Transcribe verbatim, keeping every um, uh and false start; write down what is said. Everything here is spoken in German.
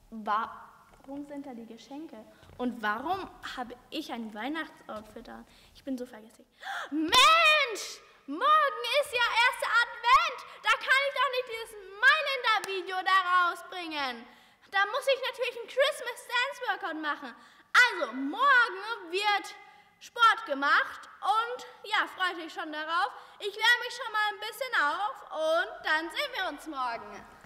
warum sind da die Geschenke? Und warum habe ich ein Weihnachtsoutfit an? Ich bin so vergesslich. Mensch! Morgen ist ja erster Advent! Da kann ich doch nicht dieses Mailänder-Video da rausbringen. Da muss ich natürlich ein Christmas Dance Workout machen. Also, morgen wird Sport gemacht und ja, freut euch schon darauf. Ich wärme mich schon mal ein bisschen auf und dann sehen wir uns morgen.